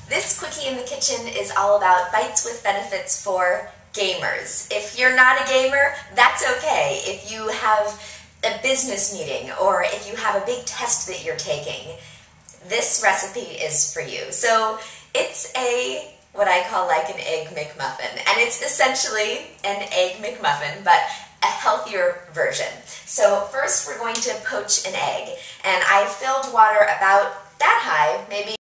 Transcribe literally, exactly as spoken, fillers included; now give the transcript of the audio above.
This Quickie in the Kitchen is all about bites with benefits for gamers. If you're not a gamer, that's okay. If you have a business meeting or if you have a big test that you're taking, this recipe is for you. So it's a, what I call like an egg McMuffin, and it's essentially an egg McMuffin, but a healthier version. So first we're going to poach an egg, and I filled water about that high, maybe